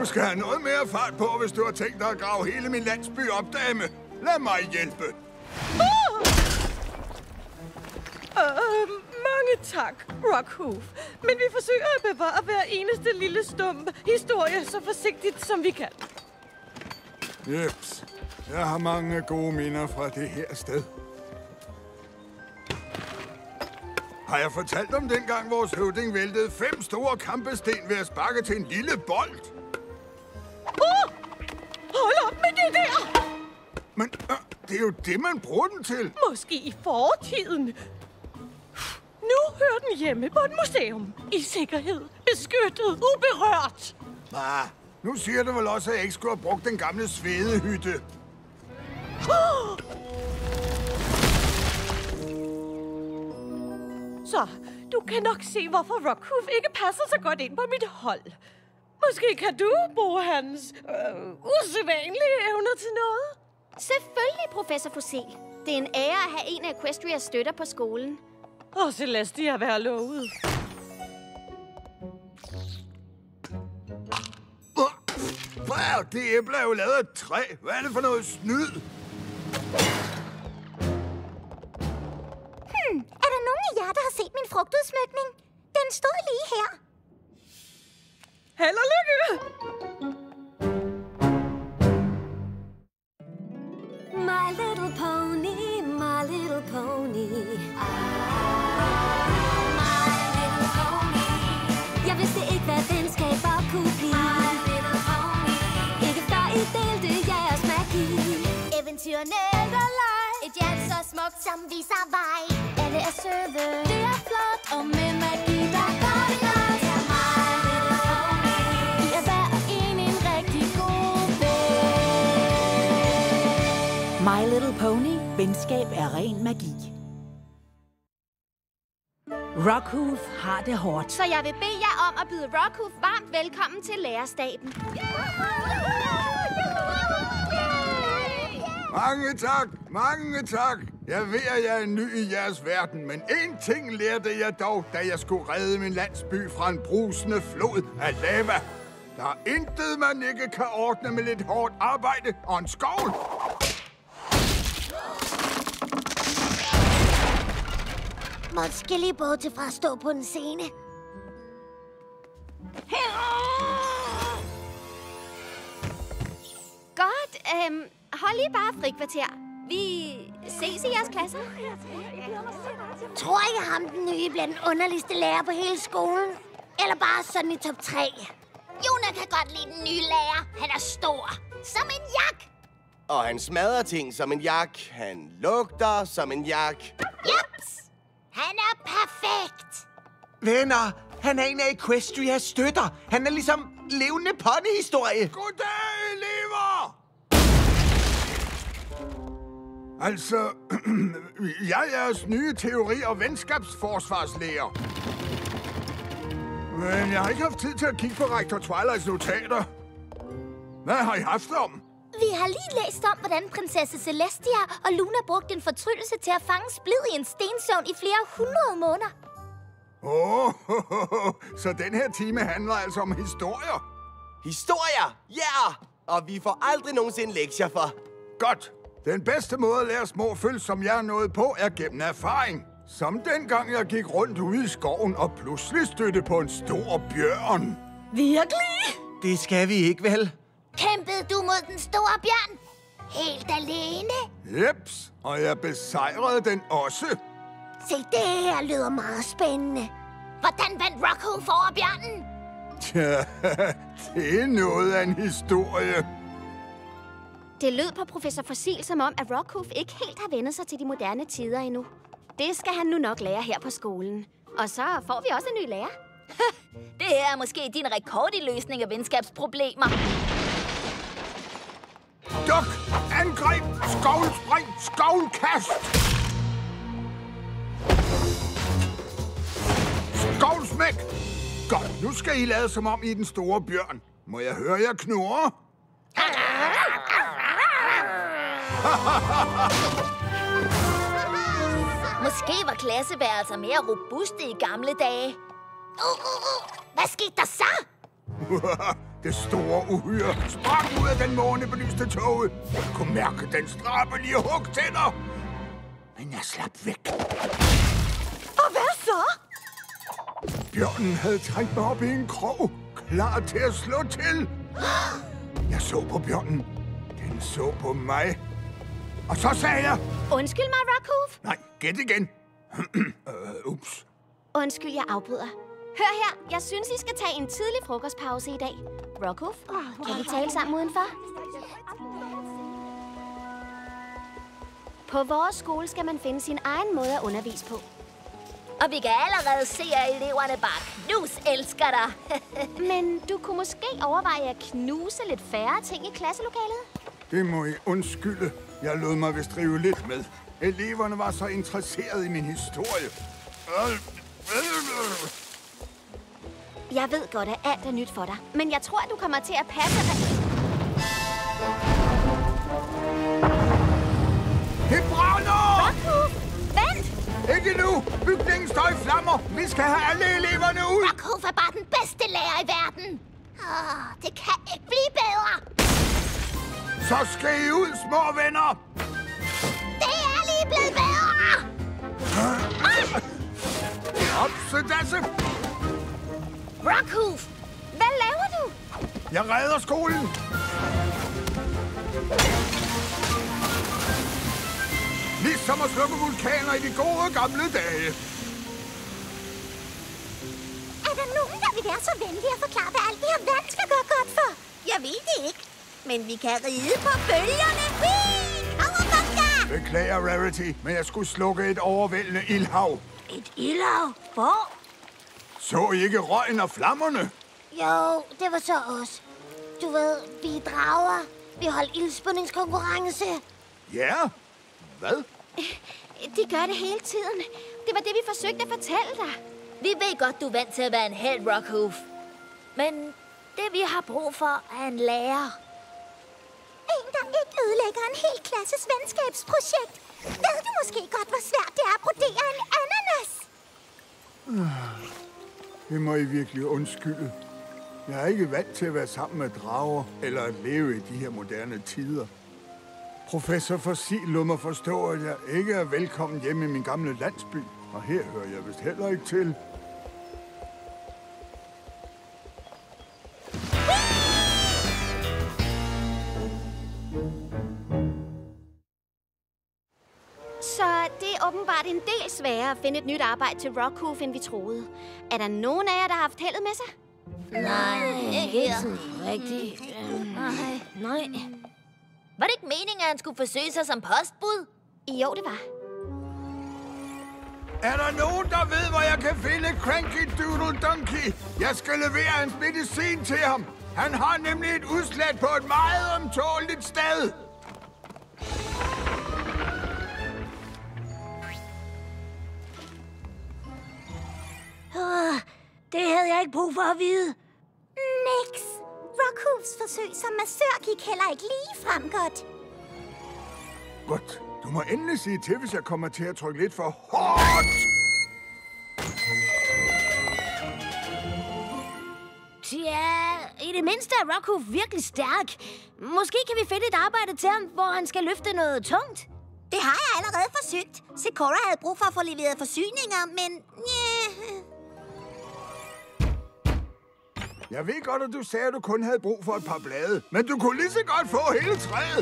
skal have noget mere fart på, hvis du har tænkt dig at grave hele min landsby op, dame. Lad mig hjælpe. Mange tak, Rockhoof. Men vi forsøger at bevare hver eneste lille stump historie så forsigtigt, som vi kan. Jeps. Jeg har mange gode minder fra det her sted. Har jeg fortalt om dengang, vores høvding væltede 5 store kampesten ved at sparke til en lille bold? Hold op med det der! Men det er jo det, man bruger den til. Måske i fortiden. Nu hører den hjemme på et museum. I sikkerhed, beskyttet, uberørt. Nu siger du vel også, at jeg ikke skulle have brugt den gamle svedehytte. Så, du kan nok se, hvorfor Rockhoof ikke passer så godt ind på mit hold. Måske kan du bruge hans usædvanlige evner til noget? Selvfølgelig, professor Fossil. Det er en ære at have en af Equestrias støtter på skolen. Og Celestia være lovet. Det æble er jo lavet af træ. Hvad er det for noget snyd? Er der nogen af jer, der har set min frugtudsmykning? Den stod lige her. Held og lykke! My little pony, my little pony. My little pony. Jeg vidste ikke, hvad venskaber kunne blive. My little pony. Ikke før I delte jeres magi. Eventyrene eller leg. Et hjerte så smukt, som viser vej. Alle er søde. Det er flot, og med magi, der går det godt. Ja, my little pony. I er hver og en rigtig god ven. My Little Pony. Venskab er ren magi. Rockhoof har det hårdt. Så jeg vil bede jer om at byde Rockhoof varmt velkommen til lærerstaben. Mange tak, mange tak. Jeg ved, at jeg er ny i jeres verden, men én ting lærte jeg dog, da jeg skulle redde min landsby fra en brusende flod af lava. Der er intet, man ikke kan ordne med lidt hårdt arbejde og en skovl. Måske lige bortset fra at stå på en scene. Godt, hold lige bare frikvarter. Vi ses i jeres klasser. Tror ikke ham den nye bliver den underligste lærer på hele skolen? Eller bare sådan i top 3? Jona kan godt lide den nye lærer. Han er stor. Som en jak. Og han smadrer ting som en jak. Han lugter som en jak. Jeps! Han er perfekt! Venner, han er en af Equestrias støtter. Han er ligesom levende ponyhistorie. Goddag, elever! Altså, jeg er jeres nye teori- og venskabsforsvarslærer. Men jeg har ikke haft tid til at kigge på rektor Twilights notater. Hvad har I haft om? Vi har lige læst om, hvordan prinsesse Celestia og Luna brugte en fortryllelse til at fange splid i en stensøvn i flere 100 måneder. Så den her time handler altså om historier? Historier! Ja! Yeah! Og vi får aldrig nogensinde lektier for. Godt. Den bedste måde at lære små føls, som jeg er nået på, er gennem erfaring. Som dengang jeg gik rundt ude i skoven og pludselig stødte på en stor bjørn. Virkelig? Det skal vi ikke, vel? Kæmpede du mod den store bjørn? Helt alene? Jeps, og jeg besejrede den også. Se, det her lyder meget spændende. Hvordan vandt Rockhoof over bjørnen? Tja, det er noget af en historie. Det lød på professor Fossil som om, at Rockhoof ikke helt har vendt sig til de moderne tider endnu. Det skal han nu nok lære her på skolen. Og så får vi også en ny lærer. Det her er måske din rekord i løsning af venskabsproblemer. Duk! Angreb! Skovlspring! Skovlkast! Skovlsmæk! Godt, nu skal I lade som om I er den store bjørn. Må jeg høre jer knurre? Måske var klasseværelser mere robuste i gamle dage. Hvad skete der så? Det store uhyre sprang ud af den månebelyste tåge. Jeg kunne mærke den skrabelige hugtænder. Men jeg slap væk. Og hvad så? Bjørnen havde trængt mig op i en krog, klar til at slå til. Jeg så på bjørnen. Den så på mig. Og så sagde jeg... Undskyld mig, Rockhoof. Nej, gæt igen. Ups. Undskyld, jeg afbryder. Hør her, jeg synes, I skal tage en tidlig frokostpause i dag. Rockhoof, kan vi tale sammen udenfor? På vores skole skal man finde sin egen måde at undervise på. Og vi kan allerede se, at eleverne bare elsker dig. Men du kunne måske overveje at knuse lidt færre ting i klasselokalet? Det må I undskylde. Jeg lod mig vist drive lidt med. Eleverne var så interesserede i min historie. Jeg ved godt, at alt er nyt for dig. Men jeg tror, at du kommer til at passe dig. Det brænder! Rockhoof, vent! Ikke nu! Bygningen står i flammer! Vi skal have alle eleverne ud! Rockhoof er bare den bedste lærer i verden. Det kan ikke blive bedre. Så skal I ud, små venner! Det er lige blevet bedre! Opsedasse! Rockhoof, hvad laver du? Jeg redder skolen! Ligesom at slukke vulkaner i de gode gamle dage. Er der nogen, der vil være så venlig at forklare, hvad alt det her vand skal gøre godt for? Jeg ved det ikke, men vi kan ride på bølgerne. Beklager, Rarity, men jeg skulle slukke et overvældende ildhav. Et ildhav? Hvor? Så I ikke røgen og flammerne? Jo, det var så os. Du ved, vi er drager. Vi holdt ildspændingskonkurrence. Ja? Hvad? De gør det hele tiden. Det var det, vi forsøgte at fortælle dig. Vi ved godt, du er vant til at være en held, Rockhoof. Men det, vi har brug for, er en lærer. En, der ikke ødelægger en hel klasses venskabsprojekt. Ved du måske godt, hvor svært det er at brodere en ananas? Det må I virkelig undskylde. Jeg er ikke vant til at være sammen med drager, eller at leve i de her moderne tider. Professor Fossil lod mig forstå, at jeg ikke er velkommen hjemme i min gamle landsby. Og her hører jeg vist heller ikke til. Så det er åbenbart en del sværere at finde et nyt arbejde til Rockhoof, end vi troede. Er der nogen af jer, der har haft heldet med sig? Nej, ikke sådan rigtigt. Nej. Var det ikke meningen, at han skulle forsøge sig som postbud? Jo, det var. Er der nogen, der ved, hvor jeg kan finde Cranky Doodle Donkey? Jeg skal levere hans medicin til ham. Han har nemlig et udslæt på et meget omtåligt sted. Det havde jeg ikke brug for at vide. Niks. Rockhoofs forsøg som massør gik heller ikke lige frem godt. Godt. Du må endelig sige til, hvis jeg kommer til at trykke lidt for hårdt. Ja, i det mindste er Rockhoof virkelig stærk. Måske kan vi finde et arbejde til ham, hvor han skal løfte noget tungt. Det har jeg allerede forsøgt. Sikora havde brug for at få leveret forsyninger, men... Jeg ved godt, at du sagde, at du kun havde brug for et par blade. Men du kunne lige så godt få hele træet.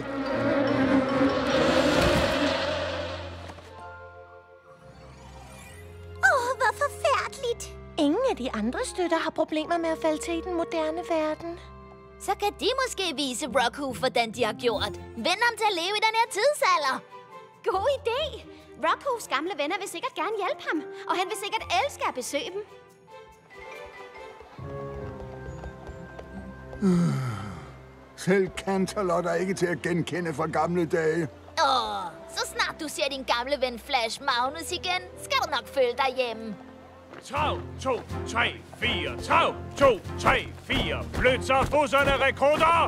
Hvor forfærdeligt. Ingen af de andre støtter har problemer med at falde til i den moderne verden. Så kan de måske vise Rockhoof, hvordan de har gjort. Vend ham til at leve i den her tidsalder. God idé. Rockhoofs gamle venner vil sikkert gerne hjælpe ham, og han vil sikkert elske at besøge dem. Selv Canterlot er ikke til at genkende fra gamle dage. Så snart du ser din gamle ven Flash Magnus igen, skal du nok føle dig hjemme. Trav, 2, 3, 4. Trav, 2, 3, 4. Flyt så busserne, rekrutter!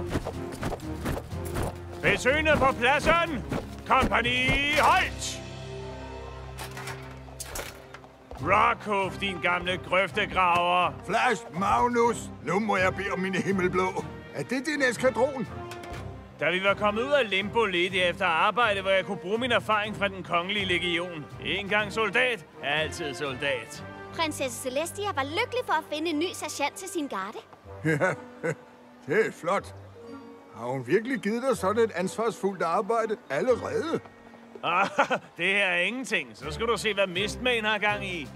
Besøgende på pladsen. Kompagni, holdt! Rockhoof, din gamle grøftegraver. Flash, Magnus, nu må jeg bede om mine himmelblå. Er det din eskadron? Da vi var kommet ud af Limbo lidt efter arbejde, hvor jeg kunne bruge min erfaring fra den kongelige legion. En gang soldat, altid soldat. Prinsesse Celestia var lykkelig for at finde en ny sergeant til sin garde. Ja, det er flot. Har hun virkelig givet dig sådan et ansvarsfuldt arbejde allerede? Det her er ingenting. Så skal du se, hvad Mistmane har gang i.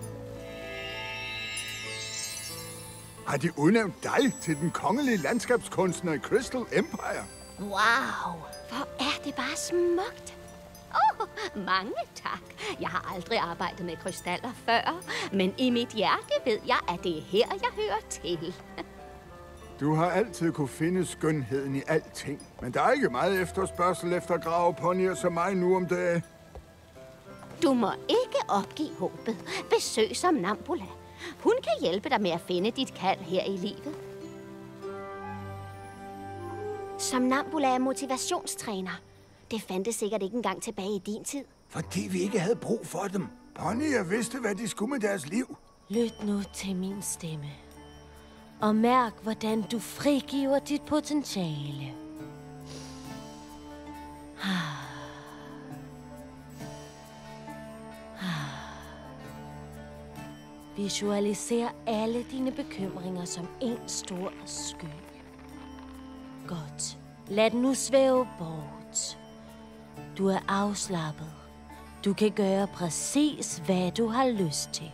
Har de udnævnt dig til den kongelige landskabskunstner i Crystal Empire? Wow. Hvor er det bare smukt. Mange tak. Jeg har aldrig arbejdet med krystaller før, men i mit hjerte ved jeg, at det er her, jeg hører til. Du har altid kunne finde skønheden i alting, men der er ikke meget efterspørgsel efter graveponyer som mig nu om dagen. Du må ikke opgive håbet. Besøg Somnambula. Hun kan hjælpe dig med at finde dit kald her i livet. Somnambula er motivationstræner. Det fandtes sikkert ikke engang tilbage i din tid. Fordi vi ikke havde brug for dem. Ponyer vidste, hvad de skulle med deres liv. Lyt nu til min stemme. Og mærk, hvordan du frigiver dit potentiale. Visualiser alle dine bekymringer som en stor sky. Godt. Lad den nu svæve bort. Du er afslappet. Du kan gøre præcis, hvad du har lyst til.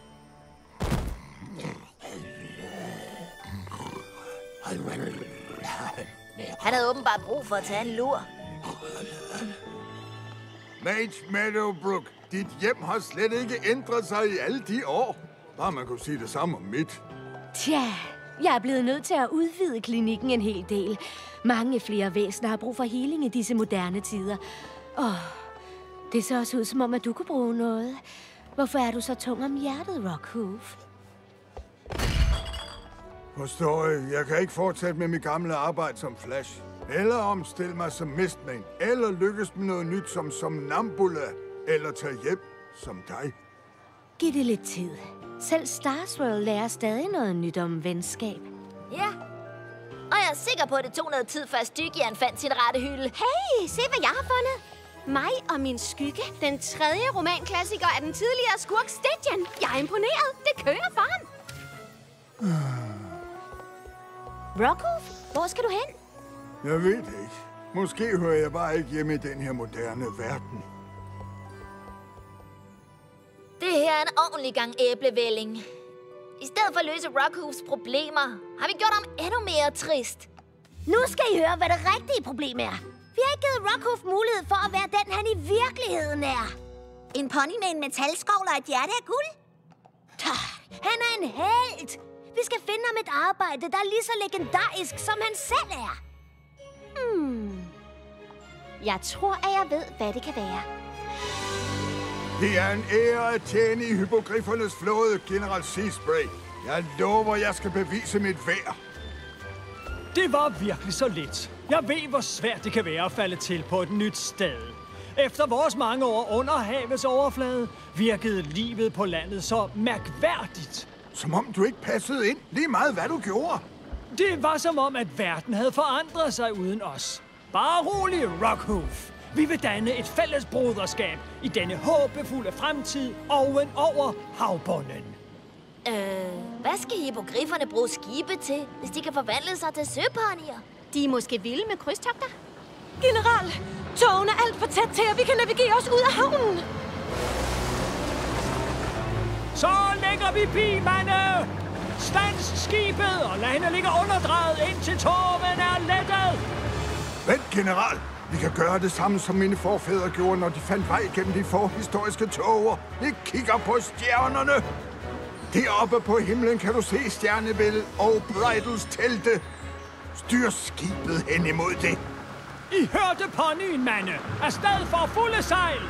Han havde åbenbart brug for at tage en lur. Mage Meadowbrook, dit hjem har slet ikke ændret sig i alle de år. Bare man kunne sige det samme om mit. Tja, jeg er blevet nødt til at udvide klinikken en hel del. Mange flere væsener har brug for healing i disse moderne tider. Det ser også ud som om, at du kunne bruge noget. Hvorfor er du så tung om hjertet, Rockhoof? Forstår jeg kan ikke fortsætte med mit gamle arbejde som Flash. Eller omstille mig som Mistmane. Eller lykkes med noget nyt som Somnambula. Eller tage hjem som dig. Giv det lidt tid. Selv Starswirl lærer stadig noget nyt om venskab. Ja. Og jeg er sikker på, at det tog noget tid, før Stygian fandt sin rette hylde. Hey, se hvad jeg har fundet. Mig og min skygge. Den tredje romanklassiker af den tidligere skurk Stygian. Jeg er imponeret. Det kører for ham. Rockhoof, hvor skal du hen? Jeg ved det ikke. Måske hører jeg bare ikke hjemme i den her moderne verden. Det her er en ordentlig gang æblevælling. I stedet for at løse Rockhoofs problemer, har vi gjort ham endnu mere trist. Nu skal I høre, hvad det rigtige problem er. Vi har ikke givet Rockhoof mulighed for at være den, han i virkeligheden er. En pony med en metalskovl og et hjerte af guld? Han er en helt. Vi skal finde ham et arbejde, der er lige så legendarisk, som han selv er. Jeg tror, at jeg ved, hvad det kan være. Det er en ære at tjene i hypogriffernes flåde, General Seaspray. Jeg lover, jeg skal bevise mit værd. Det var virkelig så lidt. Jeg ved, hvor svært det kan være at falde til på et nyt sted. Efter vores mange år under havets overflade, virkede livet på landet så mærkværdigt. Som om du ikke passede ind, lige meget hvad du gjorde. Det var som om, at verden havde forandret sig uden os. Bare rolig, Rockhoof. Vi vil danne et fælles broderskab i denne håbefulde fremtid oven over havbunden. Hvad skal hippogrifferne bruge skibe til, hvis de kan forvandle sig til søponyer? De er måske vilde med krydstogter. General, togen er alt for tæt til, at vi kan navigere os ud af havnen. Så lægger vi pigmande! Stands skibet og lad hende ligge underdrejet, indtil torven er lettet! Vent, general! Vi kan gøre det samme, som mine forfædre gjorde, når de fandt vej gennem de forhistoriske tåger. Vi kigger på stjernerne. Deroppe på himlen kan du se stjernebællet og Bridals telte. Styr skibet hen imod det. I hørte ponyen, mande! Afsted for fulde sejl!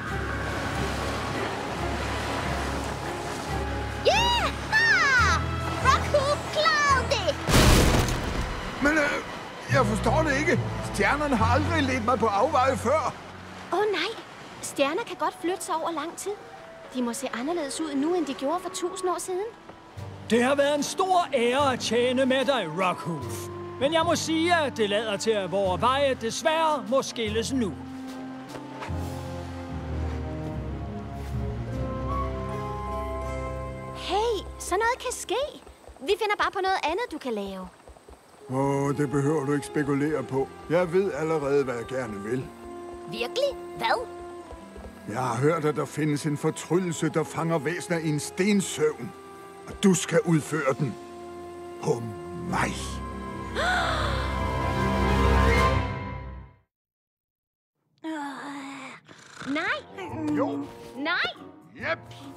Yeah! Rockhoof klarede det! Men jeg forstår det ikke. Stjernerne har aldrig ledt mig på afveje før. Nej. Stjerner kan godt flytte sig over lang tid. De må se anderledes ud nu, end de gjorde for 1000 år siden. Det har været en stor ære at tjene med dig, Rockhoof. Men jeg må sige, at det lader til, at vores veje desværre må skilles nu. Hey, sådan noget kan ske. Vi finder bare på noget andet, du kan lave. Det behøver du ikke spekulere på. Jeg ved allerede, hvad jeg gerne vil. Virkelig? Hvad? Jeg har hørt, at der findes en fortryllelse, der fanger væsener i en stensøvn. Og du skal udføre den på mig. Nej. Jo. Nej. Yep.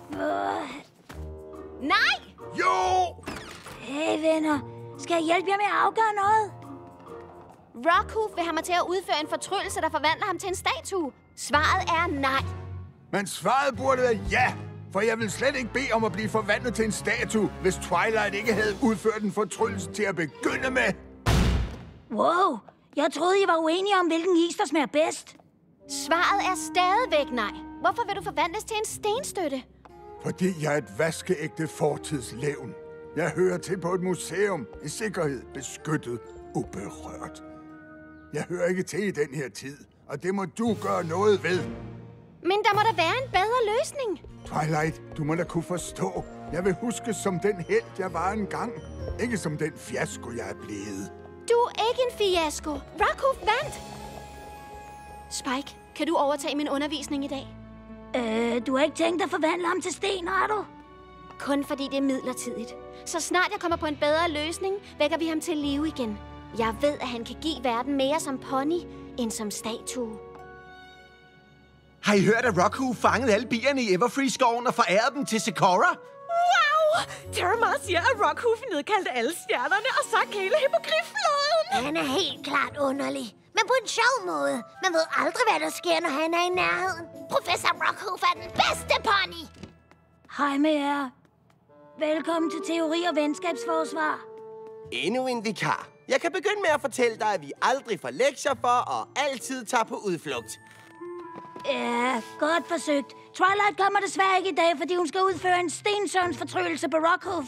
Nej. Jo. Hey venner, skal jeg hjælpe jer med at afgøre noget? Rockhoof vil have mig til at udføre en fortryllelse, der forvandler ham til en statue. Svaret er nej. Men svaret burde være ja. For jeg vil slet ikke bede om at blive forvandlet til en statue, hvis Twilight ikke havde udført en fortryllelse til at begynde med. Wow, jeg troede, I var uenige om, hvilken is, der smager bedst. Svaret er stadigvæk nej. Hvorfor vil du forvandles til en stenstøtte? Fordi jeg er et vaskeægte fortidslevn. Jeg hører til på et museum i sikkerhed, beskyttet, uberørt. Jeg hører ikke til i den her tid, og det må du gøre noget ved. Men der må da være en bedre løsning. Twilight, du må da kunne forstå. Jeg vil huske som den helt, jeg var engang. Ikke som den fiasko, jeg er blevet. Du er ikke en fiasko. Rockhoof vandt. Spike, kan du overtage min undervisning i dag? Du har ikke tænkt at forvandle ham til sten, har du? Kun fordi det er midlertidigt. Så snart jeg kommer på en bedre løsning, vækker vi ham til live igen. Jeg ved, at han kan give verden mere som pony, end som statue. Har I hørt, at Rockhoof fangede alle bierne i Everfree-skoven og forærede dem til Sakura? Wow! Terramar siger, at Rockhoof nedkaldte alle stjernerne og sank hele hippogriffloden. Han er helt klart underlig. Men på en sjov måde. Man ved aldrig, hvad der sker, når han er i nærheden. Professor Rockhoof er den bedste pony. Hej med jer. Velkommen til Teori- og Venskabsforsvar. Endnu en vikar. Jeg kan begynde med at fortælle dig, at vi aldrig får lektier for og altid tager på udflugt. Ja, godt forsøgt. Twilight kommer desværre ikke i dag, fordi hun skal udføre en stensøvnsfortryllelse på Rockhoof.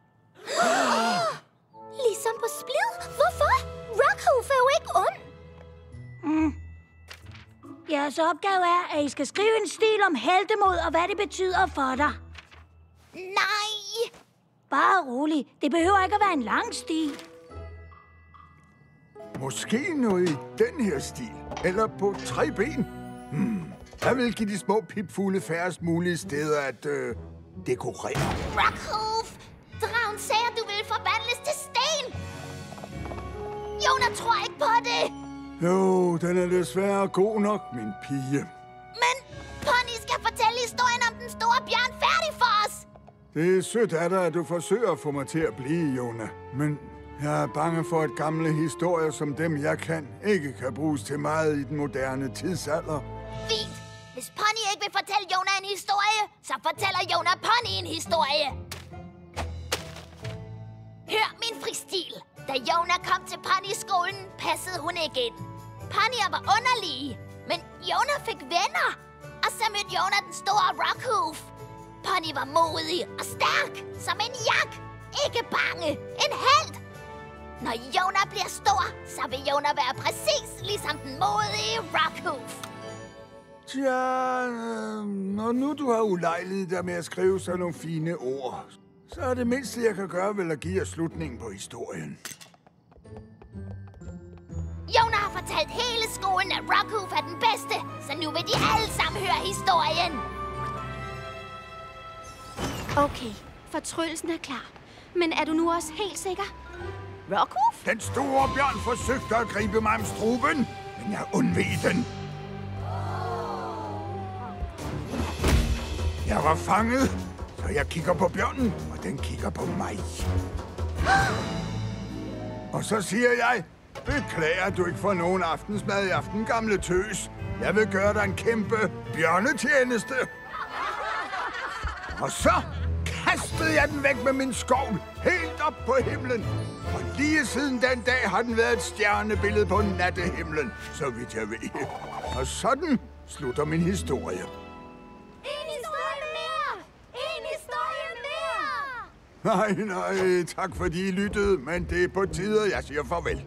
Ligesom på Splid? Hvorfor? Rockhoof er jo ikke ond. Jeres opgave er, at I skal skrive en stil om heltemod og hvad det betyder for dig. Nej! Bare rolig. Det behøver ikke at være en lang stil. Måske noget i den her stil. Eller på 3 ben. Jeg vil give de små pipfugle færrest mulige steder at dekorere. Rockhoof! Dragen sagde, at du ville forvandles til sten! Jonah tror ikke på det! Jo, den er desværre god nok, min pige. Men Pony skal fortælle historien om den store bjørn færdig for os! Det er sødt af dig, at du forsøger at få mig til at blive, Jonah. Men jeg er bange for, at gamle historier som dem, jeg kan, ikke kan bruges til meget i den moderne tidsalder. Fint! Hvis Pony ikke vil fortælle Jonah en historie, så fortæller Jonah Pony en historie. Hør min fristil. Da Jonah kom til Pony-skolen, passede hun ikke ind. Ponyer var underlige, men Jonah fik venner. Og så mødte Jonah den store Rockhoof. Pony var modig og stærk, som en jak. Ikke bange. En helt. Når Jonah bliver stor, så vil Jonah være præcis ligesom den modige Rockhoof. Tja, når nu du har ulejliget dig med at skrive sådan nogle fine ord, så er det mindste, jeg kan gøre, vel at give jer slutningen på historien. Jonah har fortalt hele skolen, at Rockhoof er den bedste, så nu vil de alle sammen høre historien. Okay, fortryllelsen er klar. Men er du nu også helt sikker? Rockhoof? Den store bjørn forsøgte at gribe mig om struben, men jeg undveg den. Jeg var fanget, så jeg kigger på bjørnen, og den kigger på mig. Og så siger jeg, beklager, at du ikke får nogen aftensmad i aften, gamle tøs. Jeg vil gøre dig en kæmpe bjørnetjeneste. Og så kastede jeg den væk med min skovl, helt op på himlen. Og lige siden den dag har den været et stjernebillede på nattehimlen, så vidt jeg ved. Og sådan slutter min historie. En historie mere! Nej, tak fordi I lyttede, men det er på tide, jeg siger farvel.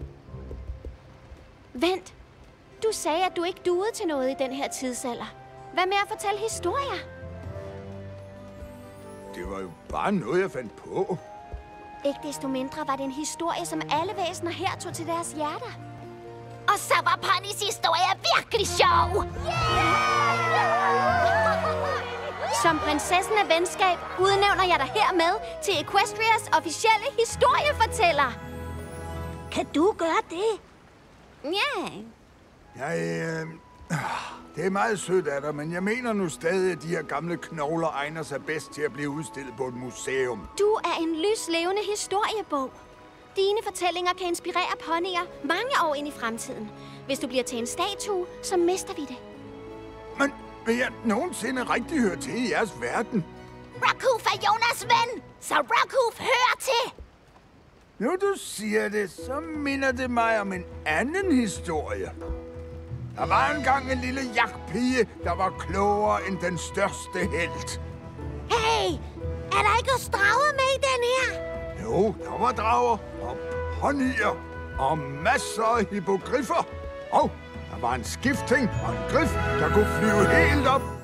Vent. Du sagde, at du ikke duede til noget i den her tidsalder. Hvad med at fortælle historier? Det var jo bare noget, jeg fandt på. Ikke desto mindre var det en historie, som alle væsener her tog til deres hjerter. Og så var Ponnys historie virkelig sjov! Som prinsessen af venskab udnævner jeg dig hermed til Equestrias officielle historiefortæller. Kan du gøre det? Ja. Det er meget sødt af dig, men jeg mener nu stadig, at de her gamle knogler egner sig bedst til at blive udstillet på et museum. Du er en lyslevende historiebog. Dine fortællinger kan inspirere ponyer mange år ind i fremtiden. Hvis du bliver til en statue, så mister vi det. Men vil jeg nogensinde rigtig høre til i jeres verden? Rockhoof er Jonas' ven, så Rockhoof hører til! Nu du siger det, så minder det mig om en anden historie. Der var engang en lille jagtpige, der var klogere end den største helt. Hey, er der ikke også drager med i den her? Jo, der var drager og ponyer og masser af hippogriffer. Og der var en skifting og en grif, der kunne flyve helt op